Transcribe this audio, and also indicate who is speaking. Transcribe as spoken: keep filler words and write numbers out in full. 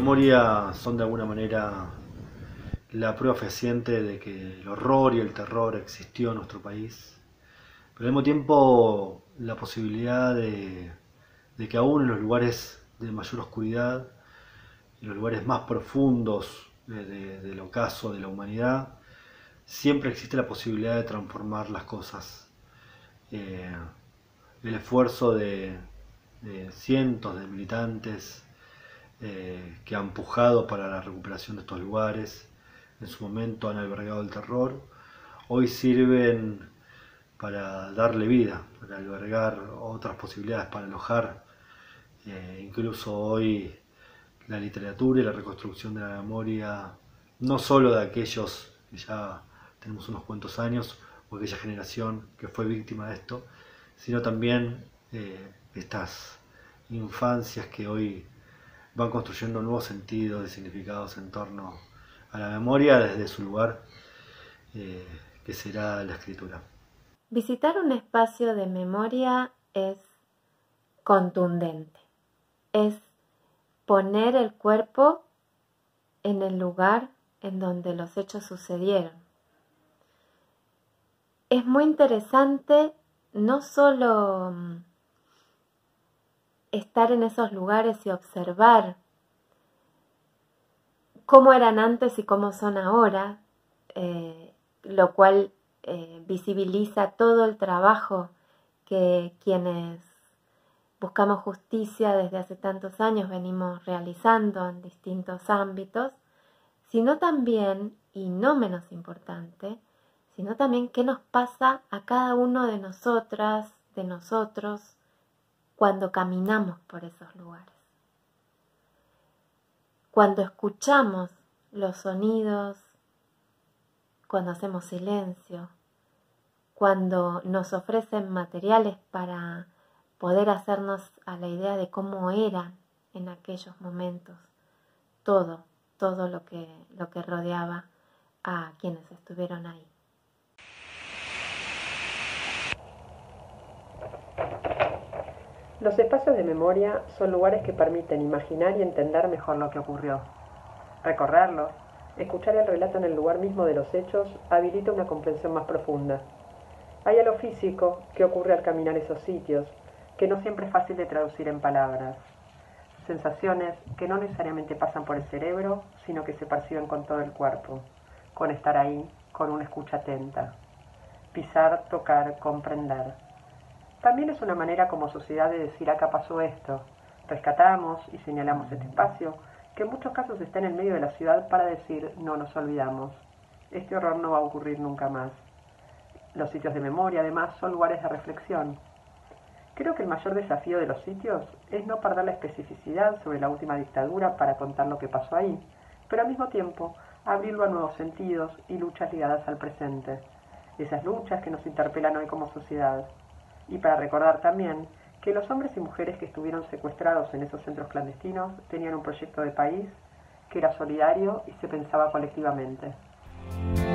Speaker 1: memoria son de alguna manera la prueba fehaciente de que el horror y el terror existió en nuestro país, pero al mismo tiempo la posibilidad de, de que aún en los lugares de mayor oscuridad, en los lugares más profundos de, de, del ocaso de la humanidad, siempre existe la posibilidad de transformar las cosas. Eh, el esfuerzo de, de cientos de militantes eh, que han pujado para la recuperación de estos lugares, en su momento han albergado el terror, hoy sirven para darle vida, para albergar otras posibilidades, para alojar eh, incluso hoy la literatura y la reconstrucción de la memoria, no solo de aquellos que ya tenemos unos cuantos años o aquella generación que fue víctima de esto, sino también eh, estas infancias que hoy van construyendo nuevos sentidos y significados en torno a la memoria desde su lugar, eh, que será la escritura.
Speaker 2: Visitar un espacio de memoria es contundente, es poner el cuerpo en el lugar en donde los hechos sucedieron. Es muy interesante no solo estar en esos lugares y observar cómo eran antes y cómo son ahora, eh, lo cual eh, visibiliza todo el trabajo que quienes buscamos justicia desde hace tantos años venimos realizando en distintos ámbitos, sino también, y no menos importante, sino también qué nos pasa a cada uno de nosotras, de nosotros, cuando caminamos por esos lugares. Cuando escuchamos los sonidos, cuando hacemos silencio, cuando nos ofrecen materiales para poder hacernos a la idea de cómo eran en aquellos momentos todo, todo lo que, lo que rodeaba a quienes estuvieron ahí.
Speaker 3: Los espacios de memoria son lugares que permiten imaginar y entender mejor lo que ocurrió. Recorrerlos, escuchar el relato en el lugar mismo de los hechos, habilita una comprensión más profunda. Hay algo físico que ocurre al caminar esos sitios, que no siempre es fácil de traducir en palabras. Sensaciones que no necesariamente pasan por el cerebro, sino que se perciben con todo el cuerpo, con estar ahí, con una escucha atenta. Pisar, tocar, comprender. También es una manera como sociedad de decir acá pasó esto. Rescatamos y señalamos este espacio, que en muchos casos está en el medio de la ciudad para decir no nos olvidamos. Este horror no va a ocurrir nunca más. Los sitios de memoria, además, son lugares de reflexión. Creo que el mayor desafío de los sitios es no perder la especificidad sobre la última dictadura para contar lo que pasó ahí, pero al mismo tiempo abrirlo a nuevos sentidos y luchas ligadas al presente. Esas luchas que nos interpelan hoy como sociedad. Y para recordar también que los hombres y mujeres que estuvieron secuestrados en esos centros clandestinos tenían un proyecto de país que era solidario y se pensaba colectivamente.